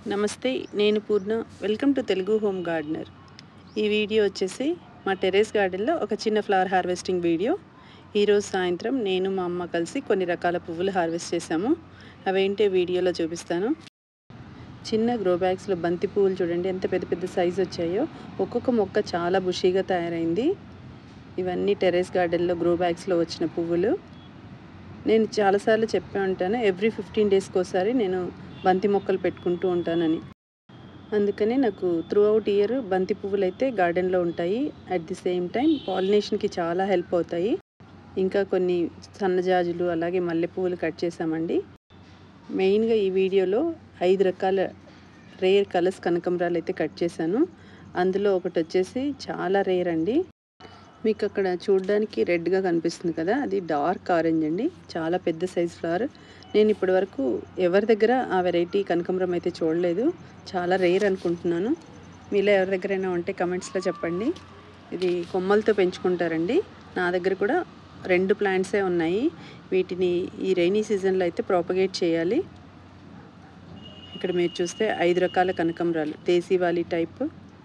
నమస్తే, నేను Purna. Welcome to Telugu home gardener. ఈ వీడియో వచ్చేసి మా టెర్రస్ గార్డెన్లో ఒక చిన్న ఫ్లవర్ హార్వెస్టింగ్ వీడియో. ఈరోజు సాయంత్రం నేను మా అమ్మ కలిసి కొన్ని రకాల పువ్వులు హార్వెస్ట్ చేసాము. అవేంటే వీడియోలో చూపిస్తాను. చిన్న గ్రో బ్యాగ్స్లో బంతి పువ్వులు చూడండి ఎంత పెద్ద పెద్ద సైజు వచ్చాయో. ఒక్కొక్క మొక్క చాలా బుషీగా తయారైంది. ఇవన్నీ టెర్రస్ గార్డెన్లో గ్రో బ్యాగ్స్లో వచ్చిన పువ్వులు. నేను చాలాసార్లు చెప్పే ఉంటాను, ఎవ్రీ 15 డేస్కి ఒకసారి నేను బంతి మొక్కలు పెట్టుకుంటూ ఉంటానని. అందుకనే నాకు త్రూ అవుట్ ఇయర్ బంతి పువ్వులు అయితే గార్డెన్లో ఉంటాయి. అట్ ది సేమ్ టైం పాలినేషన్కి చాలా హెల్ప్ అవుతాయి. ఇంకా కొన్ని సన్నజాజులు అలాగే మల్లెపువ్వులు కట్ చేసామండి. మెయిన్గా ఈ వీడియోలో 5 రకాల రేర్ కలర్స్ కనకంబరాలు అయితే కట్ చేశాను. అందులో ఒకటి వచ్చేసి చాలా రేర్ అండి. మీకు అక్కడ చూడడానికి రెడ్గా కనిపిస్తుంది కదా, అది డార్క్ ఆరెంజ్ అండి. చాలా పెద్ద సైజ్ ఫ్లవర్. నేను ఇప్పటి వరకు ఎవరి దగ్గర ఆ వెరైటీ కనకాంబరం అయితే చూడలేదు. చాలా రేర్ అనుకుంటున్నాను. మీలో ఎవరి దగ్గరైనా ఉంటే కమెంట్స్లో చెప్పండి. ఇది కొమ్మలతో పెంచుకుంటారండి. నా దగ్గర కూడా 2 ప్లాంట్సే ఉన్నాయి. వీటిని ఈ రైనీ సీజన్లో అయితే ప్రాపగేట్ చేయాలి. ఇక్కడ మీరు చూస్తే 5 రకాల కనకాంబరాలు, దేశీవాలి టైప్,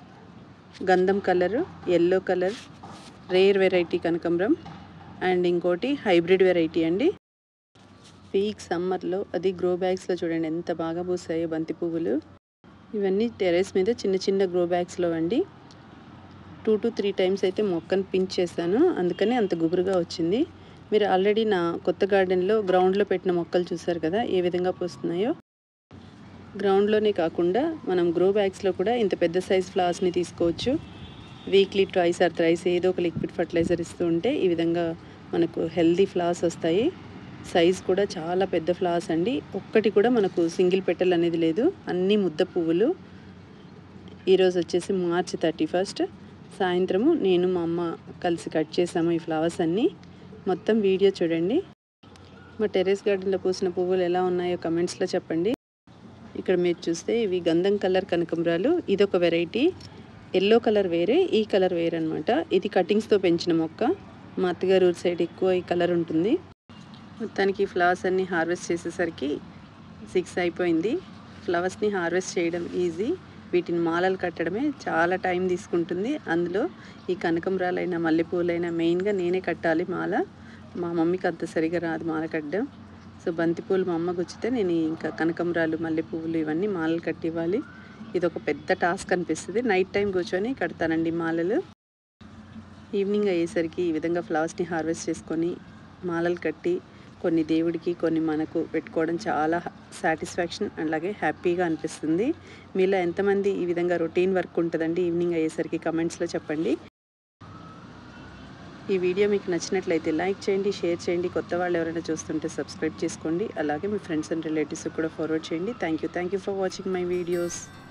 గంధం colour, yellow colour, rare variety కనకాంబరం అండ్ ఇంకోటి హైబ్రిడ్ వెరైటీ అండి. పీక్ సమ్మర్లో అది గ్రో బ్యాగ్స్లో చూడండి ఎంత బాగా పూసాయో బంతి పువ్వులు. ఇవన్నీ టెర్రస్ మీద చిన్న చిన్న గ్రో బ్యాగ్స్లో అండి. 2 to 3 టైమ్స్ అయితే మొక్కను పించ్ చేశాను, అందుకని అంత గుబురుగా వచ్చింది. మీరు ఆల్రెడీ నా కొత్త గార్డెన్లో గ్రౌండ్లో పెట్టిన మొక్కలు చూసారు కదా ఏ విధంగా పూస్తున్నాయో. గ్రౌండ్లోనే కాకుండా మనం గ్రో బ్యాగ్స్లో కూడా ఇంత పెద్ద సైజ్ ఫ్లవర్స్ని తీసుకోవచ్చు. వీక్లీ ట్వైస్ ఆర్ థ్రైస్ ఏదో ఒక లిక్విడ్ ఫర్టిలైజర్ ఇస్తూ ఉంటే ఈ విధంగా మనకు హెల్దీ ఫ్లవర్స్ వస్తాయి. సైజ్ కూడా చాలా పెద్ద ఫ్లవర్స్ అండి. ఒక్కటి కూడా మనకు సింగిల్ పెటల్ అనేది లేదు, అన్నీ ముద్ద పువ్వులు. ఈరోజు వచ్చేసి మార్చి 31 సాయంత్రము నేను మా అమ్మ కలిసి కట్ చేసాము ఈ ఫ్లవర్స్ అన్నీ. మొత్తం వీడియో చూడండి. మా టెర్రస్ గార్డెన్లో పూసిన పువ్వులు ఎలా ఉన్నాయో కమెంట్స్లో చెప్పండి. ఇక్కడ మీరు చూస్తే ఇవి గంధం కలర్ కనకాంబరాలు. ఇదొక వెరైటీ. ఎల్లో కలర్ వేరే, ఈ కలర్ వేరే అనమాట. ఇది కటింగ్స్తో పెంచిన మొక్క. మా అత్తగారు ఊరి సైడ్ ఎక్కువ ఈ కలర్ ఉంటుంది. మొత్తానికి ఫ్లవర్స్ అన్నీ హార్వెస్ట్ చేసేసరికి 6 అయిపోయింది. ఫ్లవర్స్ని హార్వెస్ట్ చేయడం ఈజీ, వీటిని మాలలు కట్టడమే చాలా టైం తీసుకుంటుంది. అందులో ఈ కనకాంబరాలైనా మల్లెపూలైనా మెయిన్గా నేనే కట్టాలి మాల. మా మమ్మీకి అంత సరిగా రాదు మాల కట్టడం. సో బంతిపూలు మా అమ్మ గుచ్చితే నేను ఇంకా కనకాంబరాలు మల్లెపువ్వులు ఇవన్నీ మాలలు కట్టివ్వాలి. ఇది ఒక పెద్ద టాస్క్ అనిపిస్తుంది. నైట్ టైం కూర్చొని కడతానండి మాలలు. ఈవినింగ్ అయ్యేసరికి ఈ విధంగా ఫ్లవర్స్ని హార్వెస్ట్ చేసుకొని మాలలు కట్టి కొన్ని దేవుడికి కొన్ని మనకు పెట్టుకోవడం చాలా సాటిస్ఫాక్షన్ అలాగే హ్యాపీగా అనిపిస్తుంది. మీలో ఎంతమంది ఈ విధంగా రొటీన్ వర్క్ ఉంటుందండి ఈవినింగ్ అయ్యేసరికి కమెంట్స్లో చెప్పండి. ఈ వీడియో మీకు నచ్చినట్లయితే లైక్ చేయండి, షేర్ చేయండి. కొత్త వాళ్ళు ఎవరైనా చూస్తుంటే సబ్స్క్రైబ్ చేసుకోండి. అలాగే మీ ఫ్రెండ్స్ అండ్ రిలేటివ్స్కి కూడా ఫార్వర్డ్ చేయండి. Thank you for watching my videos.